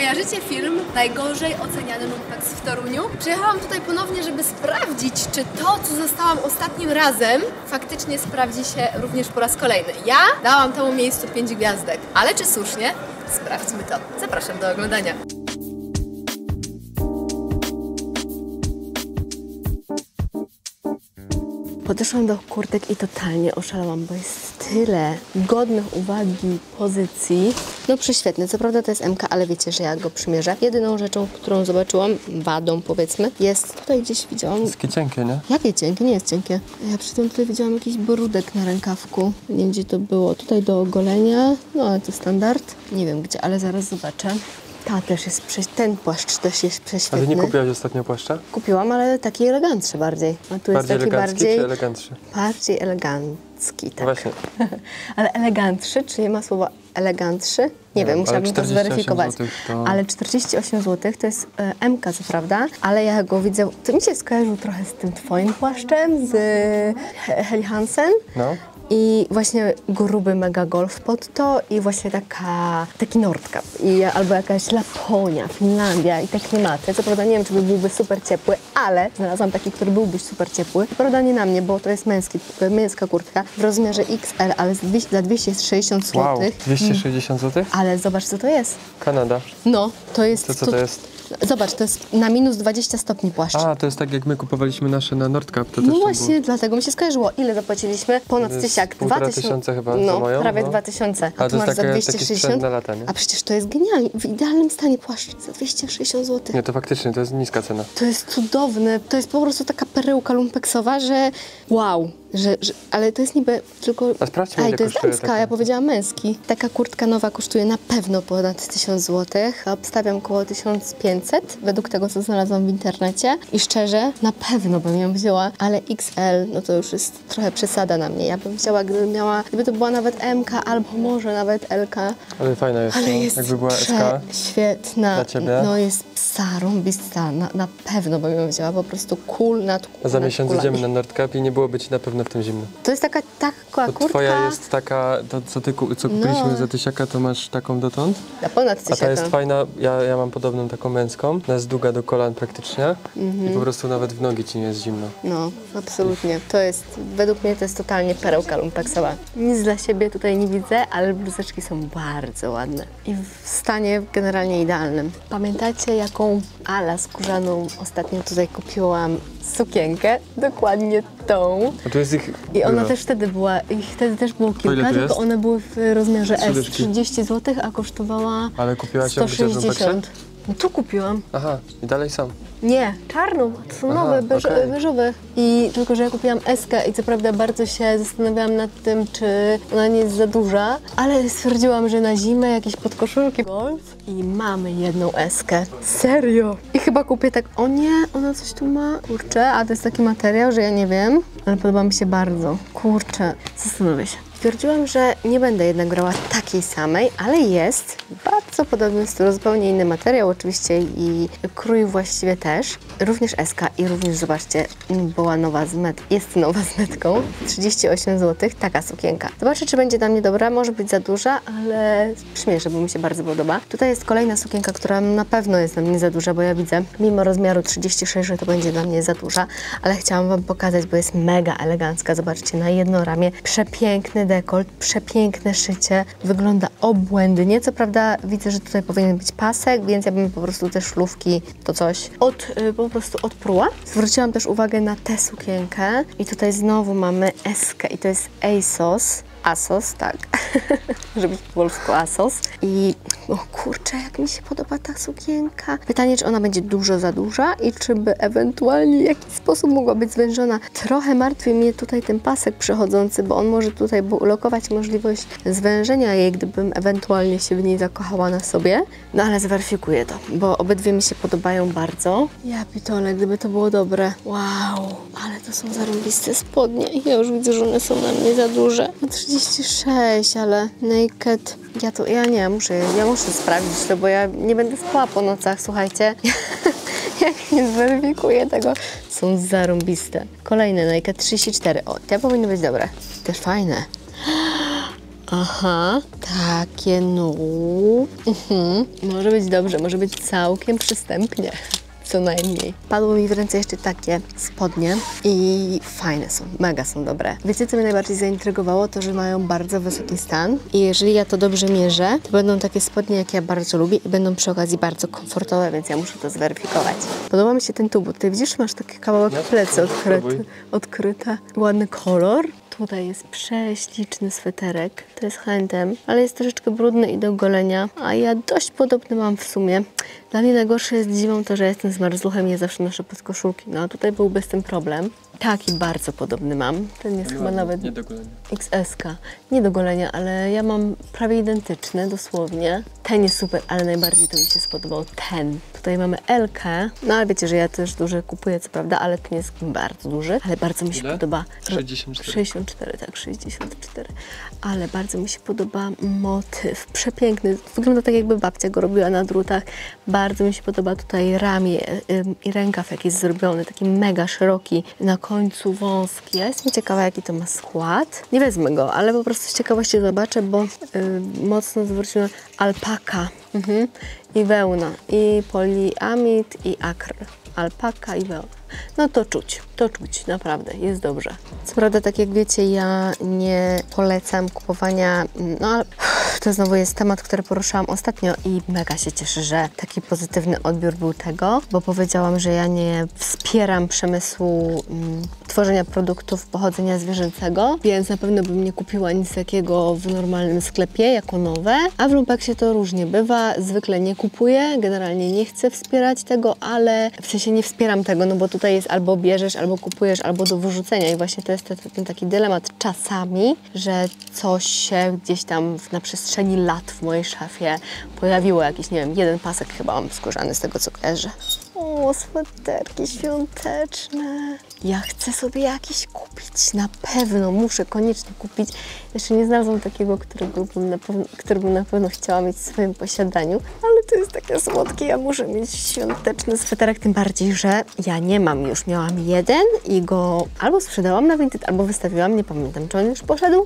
Kojarzycie film Najgorzej oceniany lumpex w Toruniu? Przyjechałam tutaj ponownie, żeby sprawdzić, czy to, co zostałam ostatnim razem, faktycznie sprawdzi się również po raz kolejny. Ja dałam temu miejscu 5 gwiazdek, ale czy słusznie? Sprawdźmy to. Zapraszam do oglądania. Podeszłam do kurtek i totalnie oszalałam, bo jest tyle godnych uwagi pozycji. No prześwietny, co prawda to jest MK, ale wiecie, że ja go przymierzę. Jedyną rzeczą, którą zobaczyłam, wadą powiedzmy, jest tutaj gdzieś widziałam... Jest takie cienkie, nie? Jakie cienkie? Nie jest cienkie. Ja przy tym tutaj widziałam jakiś brudek na rękawku. Nie wiem, gdzie to było. Tutaj do ogolenia, no ale to standard. Nie wiem gdzie, ale zaraz zobaczę. Ta też jest, ten płaszcz też jest prześwietny. A ty nie kupiłaś ostatnio płaszcza? Kupiłam, ale taki elegantszy bardziej. A tu bardziej jest taki elegancki czy elegantszy? Bardziej elegancki, tak. Właśnie. Ale elegantszy, czy nie ma słowa elegantszy? Nie wiem, musiałabym to zweryfikować. To... Ale 48 zł to jest MK, co prawda, ale ja go widzę, to mi się skojarzył trochę z tym twoim płaszczem, z Helly Hansen. No. I właśnie gruby mega golf pod to i właśnie taki Nordkap albo jakaś Laponia, Finlandia i te klimaty. Co prawda nie wiem, czy byłby super ciepły, ale znalazłam taki, który byłby super ciepły. Co prawda nie na mnie, bo to jest męska kurtka w rozmiarze XL, ale za 260 zł. Wow, 260 zł? Ale zobacz, co to jest. Kanada. No, to jest... To co to jest? Zobacz, to jest na minus 20 stopni płaszcz. A, to jest tak jak my kupowaliśmy nasze na Nordkap. To no też właśnie, było... dlatego mi się skojarzyło. Ile zapłaciliśmy? Ponad 1000. 2000 chyba za moją. Prawie no. 2000. A tu masz za 260. Na lata, nie? A przecież to jest genialnie. W idealnym stanie płaszcz za 260 zł. Nie, to faktycznie, to jest niska cena. To jest cudowne. To jest po prostu taka perełka lumpeksowa, że wow. Ale to jest niby tylko... A sprawdźmy, ile to jest kosztuje damska, taka. ja powiedziałam męski. Taka kurtka nowa kosztuje na pewno ponad 1000 zł. Obstawiam około 1500, według tego, co znalazłam w internecie. I szczerze, na pewno bym ją wzięła, ale XL, no to już jest trochę przesada na mnie. Ja bym wzięła, gdyby to była nawet MK, albo może nawet LK. Ale fajna jest, Ale no. jest Jakby była SK. Świetna. Dla ciebie. No jest zarąbista. Na pewno bym ją wzięła. Po prostu cool nad kulami. A za miesiąc idziemy na Nordkap i nie byłoby ci na pewno w tym zimno. To jest taka kurtka. Twoja jest taka, to co kupiliśmy za 1000, to masz taką dotąd? Na ponad 1000. A ta jest fajna, ja mam podobną taką męską. Ona jest długa do kolan praktycznie i po prostu nawet w nogi ci nie jest zimno. No, absolutnie. To jest, według mnie to jest totalnie perełka lumpeksowa. Nic dla siebie tutaj nie widzę, ale bluzeczki są bardzo ładne. I w stanie generalnie idealnym. Pamiętacie, jaką ala skórzaną ostatnio tutaj kupiłam sukienkę? Dokładnie tą. A tu jest ich... I ona też wtedy była, i wtedy też było kilka, tylko one były w rozmiarze S. 30 zł, a kosztowała ale kupiłaś ją 160. No tu kupiłam. Aha, i dalej sam. Nie, czarną, to są nowe, beżowe. I tylko, że ja kupiłam eskę i co prawda bardzo się zastanawiałam nad tym, czy ona nie jest za duża, ale stwierdziłam, że na zimę jakieś podkoszulki golf i mamy jedną eskę. Serio? I chyba kupię tak, o nie, ona coś tu ma. Kurczę, a to jest taki materiał, że ja nie wiem, ale podoba mi się bardzo. Kurczę, zastanowię się. Stwierdziłam, że nie będę jednak brała takiej samej, ale jest bardzo podobny styl, zupełnie inny materiał oczywiście i krój właściwie też. Również SK i również, zobaczcie, była nowa jest nowa z metką. 38 zł, taka sukienka. Zobaczę, czy będzie dla mnie dobra, może być za duża, ale przymierzę, bo mi się bardzo podoba. Tutaj jest kolejna sukienka, która na pewno jest dla mnie za duża, bo ja widzę, mimo rozmiaru 36, że to będzie dla mnie za duża, ale chciałam wam pokazać, bo jest mega elegancka. Zobaczcie, na jedno ramię, przepiękny dekolt, przepiękne szycie, wygląda obłędnie. Co prawda widzę, że tutaj powinien być pasek, więc ja bym po prostu te szlufki, to coś, po prostu odpruła. Zwróciłam też uwagę na tę sukienkę i tutaj znowu mamy eskę i to jest ASOS, tak, żeby po polsku ASOS. I o kurczę, jak mi się podoba ta sukienka. Pytanie, czy ona będzie dużo za duża i czy by ewentualnie w jakiś sposób mogła być zwężona. Trochę martwi mnie tutaj ten pasek przechodzący, bo on może tutaj blokować możliwość zwężenia jej, gdybym ewentualnie się w niej zakochała na sobie. No ale zweryfikuję to, bo obydwie mi się podobają bardzo. Ja pitole, gdyby to było dobre. Wow, ale to są zarąbiste spodnie. Ja już widzę, że one są na mnie za duże. 36, ale naked. Ja muszę sprawdzić to, bo ja nie będę spała po nocach, słuchajcie. Jak nie zweryfikuję tego. Są zarąbiste. Kolejne naked 34. O, te powinny być dobre. Też fajne. Aha, takie no. Może być dobrze, może być całkiem przystępnie. Co najmniej. Padło mi w ręce jeszcze takie spodnie i fajne są, mega są dobre. Wiecie, co mnie najbardziej zaintrygowało? To, że mają bardzo wysoki stan i jeżeli ja to dobrze mierzę, to będą takie spodnie, jak ja bardzo lubię i będą przy okazji bardzo komfortowe, więc ja muszę to zweryfikować. Podoba mi się ten tubut. Ty widzisz, masz taki kawałek plecy odkryte. Ładny kolor. Tutaj jest prześliczny sweterek. To jest H&M, ale jest troszeczkę brudny i do golenia, a ja dość podobny mam w sumie. Dla mnie najgorsze jest zimą to, że jestem zmarzluchem i ja zawsze noszę podkoszulki. No a tutaj byłby z tym problem. Taki bardzo podobny mam. Ten jest chyba nawet nie do golenia. XS-ka. Nie do golenia, ale ja mam prawie identyczny, dosłownie. Ten jest super, ale najbardziej to mi się spodobał ten. Tutaj mamy L-kę. No ale wiecie, że ja też duży kupuję, co prawda, ale ten jest bardzo duży. Ale bardzo mi się podoba. 64. 64, tak, 64. Ale bardzo mi się podoba motyw. Przepiękny. Wygląda tak, jakby babcia go robiła na drutach. Bardzo mi się podoba tutaj ramię i rękaw, jak jest zrobiony. Taki mega szeroki, na końcu wąski. Ja jestem ciekawa, jaki to ma skład. Nie wezmę go, ale po prostu z ciekawości zobaczę, bo mocno zwróciłam alpaka i wełna, i poliamid, i akryl. Alpaka i wełna. No to czuć, naprawdę, jest dobrze. Co prawda, tak jak wiecie, ja nie polecam kupowania, no ale to znowu jest temat, który poruszałam ostatnio i mega się cieszę, że taki pozytywny odbiór był tego, bo powiedziałam, że ja nie wspieram przemysłu tworzenia produktów pochodzenia zwierzęcego, więc na pewno bym nie kupiła nic takiego w normalnym sklepie jako nowe, a w Lumpeksie to różnie bywa, zwykle nie kupuję, generalnie nie chcę wspierać tego, ale w sensie nie wspieram tego, no bo tutaj jest albo bierzesz, albo kupujesz, albo do wyrzucenia i właśnie to jest ten taki dylemat czasami, że coś się gdzieś tam na przestrzeni lat w mojej szafie pojawiło, jakiś, nie wiem, jeden pasek chyba mam skórzany z tego, co kojarzę. O, sweterki świąteczne. Ja chcę sobie jakiś kupić, na pewno, muszę koniecznie kupić. Jeszcze nie znalazłam takiego, który bym na pewno chciała mieć w swoim posiadaniu, ale to jest takie słodkie, ja muszę mieć świąteczny sweterek, tym bardziej, że ja nie mam już. Miałam jeden i go albo sprzedałam na Vinted, albo wystawiłam, nie pamiętam, czy on już poszedł,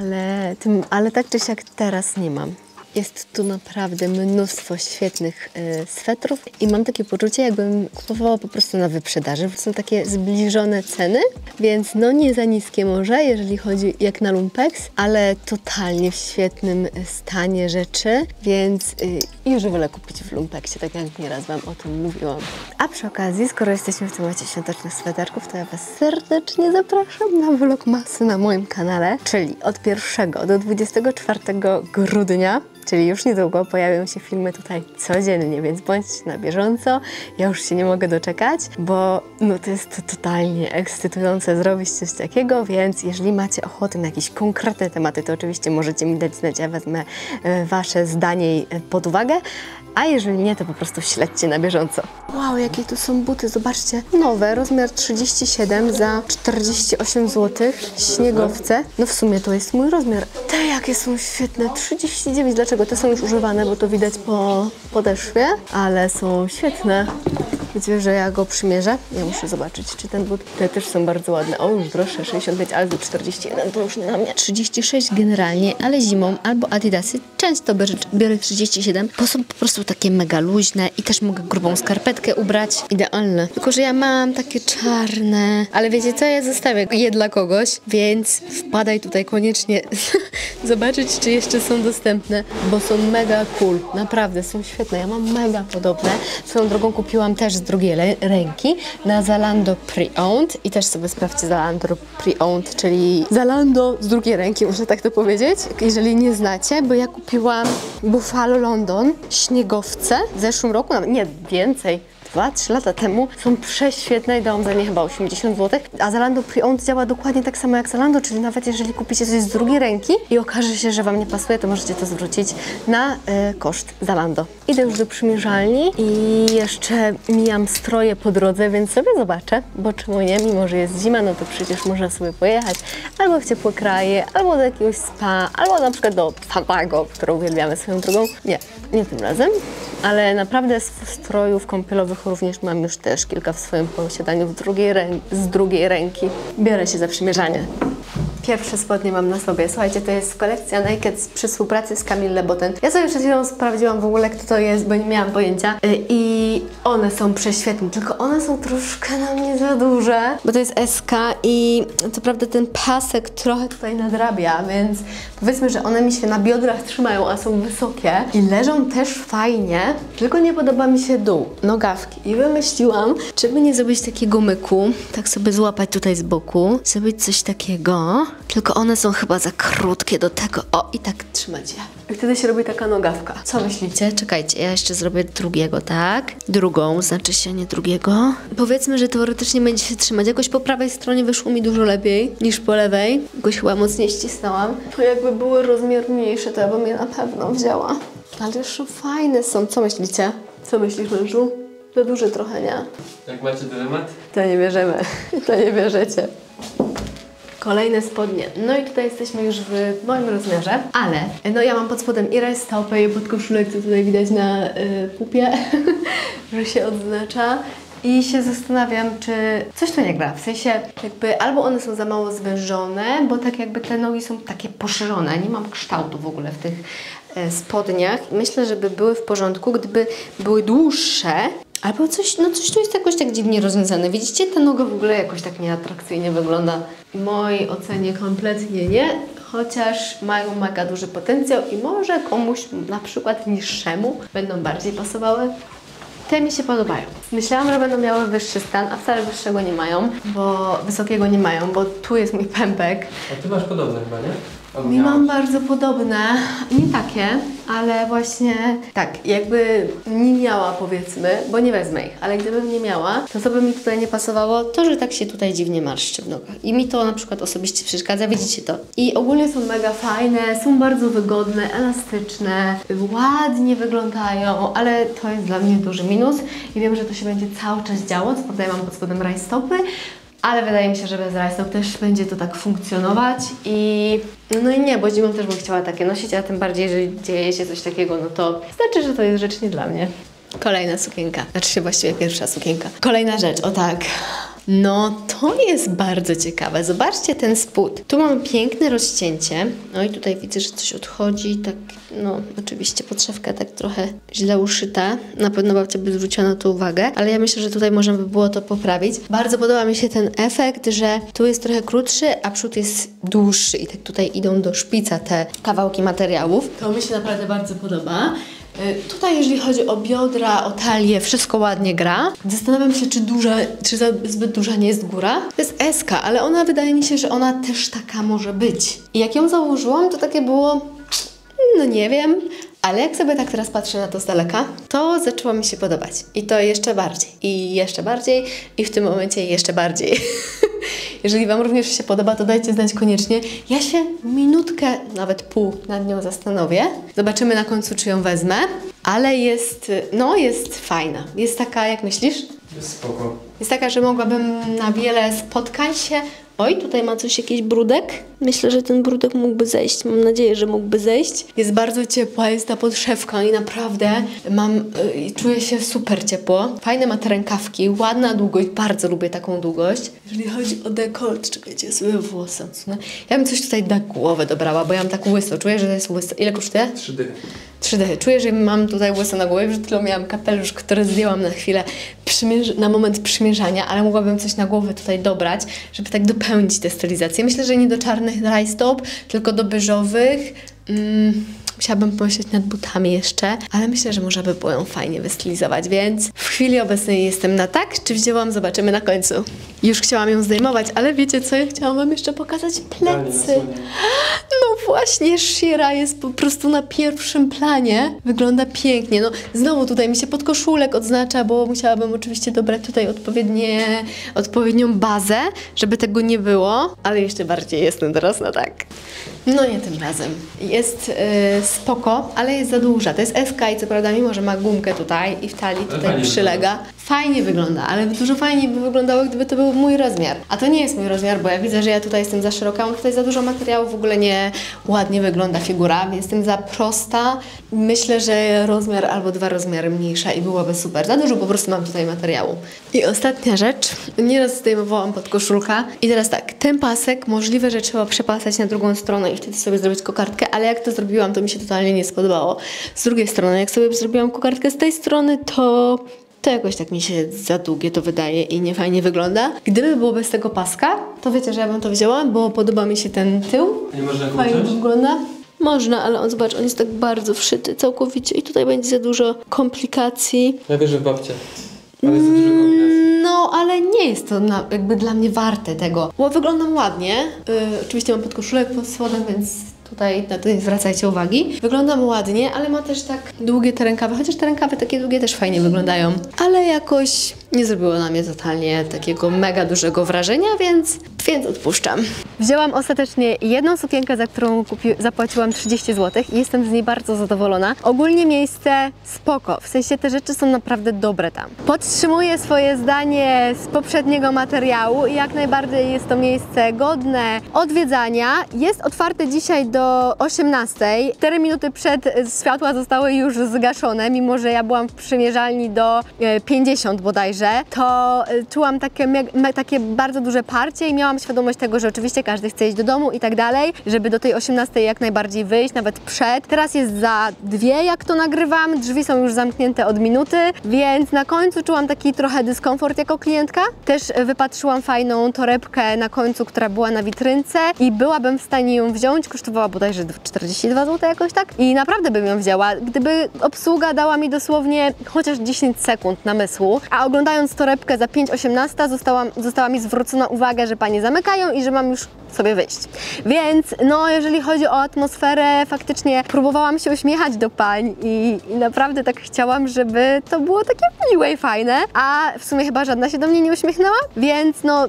ale tak czy siak teraz nie mam. Jest tu naprawdę mnóstwo świetnych swetrów i mam takie poczucie, jakbym kupowała po prostu na wyprzedaży, bo są takie zbliżone ceny, więc no nie za niskie może, jeżeli chodzi jak na Lumpeks, ale totalnie w świetnym stanie rzeczy, więc już wolę kupić w Lumpeksie, tak jak nieraz Wam o tym mówiłam. A przy okazji, skoro jesteśmy w temacie świątecznych sweterków, to ja Was serdecznie zapraszam na vlogmasy na moim kanale, czyli od 1 do 24 grudnia. Czyli już niedługo pojawią się filmy tutaj codziennie, więc bądźcie na bieżąco. Ja już się nie mogę doczekać, bo no to jest totalnie ekscytujące zrobić coś takiego, więc jeżeli macie ochotę na jakieś konkretne tematy, to oczywiście możecie mi dać znać, ja wezmę Wasze zdanie pod uwagę. A jeżeli nie, to po prostu śledźcie na bieżąco. Wow, jakie tu są buty, zobaczcie. Nowe, rozmiar 37 za 48 zł. Śniegowce. No w sumie to jest mój rozmiar. Te jakie są świetne. 39. Dlaczego? Te są już używane, bo to widać po podeszwie, ale są świetne. Wiecie, że ja go przymierzę? Ja muszę zobaczyć, czy ten but... Te też są bardzo ładne. O, już droższe, 65, ale za 41 to już nie na mnie. 36 generalnie, ale zimą albo Adidasy. Często biorę 37, bo są po prostu takie mega luźne i też mogę grubą skarpetkę ubrać. Idealne. Tylko że ja mam takie czarne. Ale wiecie co? Ja zostawię je dla kogoś, więc wpadaj tutaj koniecznie zobaczyć, czy jeszcze są dostępne, bo są mega cool. Naprawdę, są świetne. Ja mam mega podobne. Swoją drogą kupiłam też z drugiej ręki na Zalando Pre-Owned i też sobie sprawdźcie Zalando Pre-Owned, czyli Zalando z drugiej ręki, muszę tak to powiedzieć, jeżeli nie znacie, bo ja kupiłam Buffalo London śniegowce w zeszłym roku, nawet nie więcej, 2-3 lata temu. Są prześwietne i dałam za nie chyba 80 zł. A Zalando Pre-Owned działa dokładnie tak samo jak Zalando, czyli nawet jeżeli kupicie coś z drugiej ręki i okaże się, że Wam nie pasuje, to możecie to zwrócić na koszt Zalando. Idę już do przymierzalni i jeszcze mijam stroje po drodze, więc sobie zobaczę, bo czemu nie, mimo że jest zima, no to przecież można sobie pojechać albo w ciepłe kraje, albo do jakiegoś spa, albo na przykład do Fabago, którą uwielbiamy swoją drogą. Nie tym razem, ale naprawdę strojów kąpielowych również mam już też kilka w swoim posiadaniu z drugiej ręki. Biorę się za przymierzanie. Pierwsze spodnie mam na sobie. Słuchajcie, to jest kolekcja Naked przy współpracy z Camille Louboutin. Ja sobie przed chwilą sprawdziłam w ogóle, kto to jest, bo nie miałam pojęcia. I one są prześwietne, tylko one są troszkę na mnie za duże, bo to jest SK i co prawda ten pasek trochę tutaj nadrabia, więc powiedzmy, że one mi się na biodrach trzymają, a są wysokie i leżą też fajnie, tylko nie podoba mi się dół, nogawki. I wymyśliłam, żeby nie zrobić takiego myku, tak sobie złapać tutaj z boku, zrobić coś takiego, tylko one są chyba za krótkie do tego. O, i tak trzymać je. I wtedy się robi taka nogawka. Co myślicie? Czekajcie, ja jeszcze zrobię drugiego, tak? Drugą, znaczy się nie drugiego. Powiedzmy, że teoretycznie będzie się trzymać. Jakoś po prawej stronie wyszło mi dużo lepiej niż po lewej. Jakoś chyba mocniej ścisnęłam. To jakby były rozmiar mniejszy, to ja bym je na pewno wzięła. Ale jeszcze fajne są. Co myślicie? Co myślisz, mężu? Za duży trochę, nie? Jak macie dylemat? To nie bierzemy. To nie bierzecie. Kolejne spodnie. No i tutaj jesteśmy już w moim rozmiarze, ale no ja mam pod spodem i rajstopy, i podkoszulek, co tutaj widać na pupie, że się odznacza. I się zastanawiam, czy coś tu nie gra. W sensie jakby albo one są za mało zwężone, bo tak jakby te nogi są takie poszerzone. Nie mam kształtu w ogóle w tych spodniach. Myślę, że by były w porządku, gdyby były dłuższe. Albo coś, no coś tu jest jakoś tak dziwnie rozwiązane. Widzicie, ta noga w ogóle jakoś tak nieatrakcyjnie wygląda. W mojej ocenie kompletnie nie, chociaż mają mega duży potencjał i może komuś, na przykład niższemu, będą bardziej pasowały. Te mi się podobają. Myślałam, że będą miały wyższy stan, a wcale wyższego nie mają, bo wysokiego nie mają, bo tu jest mój pępek. A ty masz podobne chyba, nie? I mam bardzo podobne, nie takie, ale właśnie tak, jakby nie miała powiedzmy, bo nie wezmę ich, ale gdybym nie miała, to co by mi tutaj nie pasowało, to że tak się tutaj dziwnie marszczy w nogach. I mi to na przykład osobiście przeszkadza, widzicie to. I ogólnie są mega fajne, są bardzo wygodne, elastyczne, ładnie wyglądają, ale to jest dla mnie duży minus i wiem, że to się będzie cały czas działo, co prawda ja mam pod spodem rajstopy, ale wydaje mi się, że bez rajstop też będzie to tak funkcjonować i no i nie, bo zimą też bym chciała takie nosić, a tym bardziej, jeżeli dzieje się coś takiego, no to znaczy, że to jest rzecz nie dla mnie. Kolejna sukienka, znaczy się właściwie pierwsza sukienka. Kolejna rzecz, o tak. No to jest bardzo ciekawe. Zobaczcie ten spód. Tu mamy piękne rozcięcie. No i tutaj widzę, że coś odchodzi. Tak, no oczywiście podszewka tak trochę źle uszyta. Na pewno babcia by zwróciła na to uwagę, ale ja myślę, że tutaj można by było to poprawić. Bardzo podoba mi się ten efekt, że tu jest trochę krótszy, a przód jest dłuższy i tak tutaj idą do szpica te kawałki materiałów. To mi się naprawdę bardzo podoba. Tutaj jeżeli chodzi o biodra, o talię, wszystko ładnie gra. Zastanawiam się, czy zbyt duża nie jest góra. To jest SK, ale ona wydaje mi się, że ona też taka może być. I jak ją założyłam, to takie było, no nie wiem, ale jak sobie tak teraz patrzę na to z daleka, to zaczęło mi się podobać. I to jeszcze bardziej, i jeszcze bardziej, i w tym momencie jeszcze bardziej. Jeżeli Wam również się podoba, to dajcie znać koniecznie. Ja się minutkę, nawet pół nad nią zastanowię. Zobaczymy na końcu, czy ją wezmę. Ale jest, no jest fajna. Jest taka, jak myślisz? Jest spoko. Jest taka, że mogłabym na wiele spotkań się... Oj, tutaj ma coś, jakiś brudek. Myślę, że ten brudek mógłby zejść. Mam nadzieję, że mógłby zejść. Jest bardzo ciepła, jest ta podszewka i naprawdę czuję się super ciepło. Fajne ma te rękawki, ładna długość. Bardzo lubię taką długość. Jeżeli chodzi o dekolt, czekajcie, ja sobie włosy odsunę. Ja bym coś tutaj na głowę dobrała, bo ja mam taką łysą. Czuję, że to jest łyso. Ile kosztuje? 3 dychy. 3 dychy. Czuję, że mam tutaj łyso na głowie. Przed chwilą miałam kapelusz, który zdjęłam na chwilę, na moment przymierzania, ale mogłabym coś na głowę tutaj dobrać, żeby tak dopełnić tę stylizację. Myślę, że nie do czarnych rajstop, tylko do beżowych. Musiałabym pomyśleć nad butami jeszcze, ale myślę, że można by było ją fajnie wystylizować, więc w chwili obecnej jestem na tak, czy wzięłam, zobaczymy na końcu. Już chciałam ją zdejmować, ale wiecie co, ja chciałam Wam jeszcze pokazać plecy. No właśnie, Shira jest po prostu na pierwszym planie, wygląda pięknie. No znowu tutaj mi się podkoszulek odznacza, bo musiałabym oczywiście dobrać tutaj odpowiednią bazę, żeby tego nie było, ale jeszcze bardziej jestem teraz na tak. No nie tym razem. Jest spoko, ale jest za duża. To jest SK i co prawda mimo, że ma gumkę tutaj i w talii tutaj przylega. Fajnie wygląda, ale dużo fajniej by wyglądało, gdyby to był mój rozmiar. A to nie jest mój rozmiar, bo ja widzę, że ja tutaj jestem za szeroka, mam tutaj za dużo materiału, w ogóle nie ładnie wygląda figura, więc jestem za prosta. Myślę, że rozmiar albo 2 rozmiary mniejsza i byłoby super. Za dużo po prostu mam tutaj materiału. I ostatnia rzecz. Nieraz zdejmowałam podkoszulka i teraz tak, ten pasek możliwe, że trzeba przepasać na drugą stronę i wtedy sobie zrobić kokardkę, ale jak to zrobiłam, to mi się totalnie nie spodobało. Z drugiej strony, jak sobie zrobiłam kokardkę z tej strony, to jakoś tak mi się za długie to wydaje i nie fajnie wygląda. Gdyby było bez tego paska, to wiecie, że ja bym to wzięła, bo podoba mi się ten tył. Nie można go Fajnie uciąć? wygląda. Można, ale on, zobacz, on jest tak bardzo wszyty całkowicie i tutaj będzie za dużo komplikacji. Ja wierzę w babcię, ale jest za dużo kombinacji. No, ale nie jest to jakby dla mnie warte tego, bo wyglądam ładnie. Oczywiście mam podkoszulek pod spodem, więc tutaj na to nie zwracajcie uwagi. Wyglądam ładnie, ale ma też tak długie te rękawy, chociaż te rękawy takie długie też fajnie wyglądają. Ale jakoś nie zrobiło na mnie totalnie takiego mega dużego wrażenia, więc odpuszczam. Wzięłam ostatecznie jedną sukienkę, za którą zapłaciłam 30 zł i jestem z niej bardzo zadowolona. Ogólnie miejsce spoko, w sensie te rzeczy są naprawdę dobre tam. Podtrzymuję swoje zdanie z poprzedniego materiału i jak najbardziej jest to miejsce godne odwiedzania. Jest otwarte dzisiaj do 18. 4 minuty przed światła zostały już zgaszone, mimo że ja byłam w przymierzalni do 50 bodajże, to czułam takie bardzo duże parcie i miałam świadomość tego, że oczywiście każdy chce iść do domu i tak dalej, żeby do tej 18 jak najbardziej wyjść, nawet przed. Teraz jest za 2, jak to nagrywam, drzwi są już zamknięte od minuty, więc na końcu czułam taki trochę dyskomfort jako klientka. Też wypatrzyłam fajną torebkę na końcu, która była na witrynce i byłabym w stanie ją wziąć, kosztowała bodajże 42 zł jakoś tak i naprawdę bym ją wzięła, gdyby obsługa dała mi dosłownie chociaż 10 sekund namysłu, a oglądając torebkę za 5,18 została mi zwrócona uwaga, że panie zamykają i że mam już sobie wyjść. Więc no, jeżeli chodzi o atmosferę, faktycznie próbowałam się uśmiechać do pań i naprawdę tak chciałam, żeby to było takie miłe i fajne, a w sumie chyba żadna się do mnie nie uśmiechnęła, więc no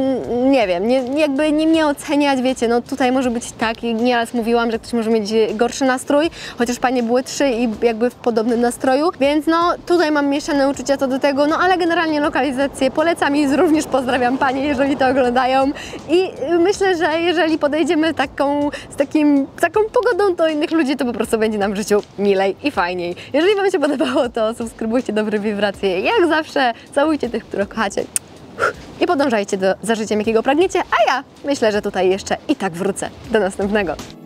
nie wiem, jakby nie mnie oceniać, wiecie, no tutaj może być tak i nieraz mówiłam, że ktoś może mieć gorszy nastrój, chociaż panie były 3 i jakby w podobnym nastroju, więc no tutaj mam mieszane uczucia co do tego, no ale generalnie lokalizację polecam i również pozdrawiam panie, jeżeli to oglądają i myślę, że jeżeli podejdziemy z taką pogodą do innych ludzi, to po prostu będzie nam w życiu milej i fajniej. Jeżeli wam się podobało, to subskrybujcie Dobre Wibracje. Jak zawsze całujcie tych, których kochacie i podążajcie za życiem, jakiego pragniecie, a ja myślę, że tutaj jeszcze i tak wrócę. Do następnego.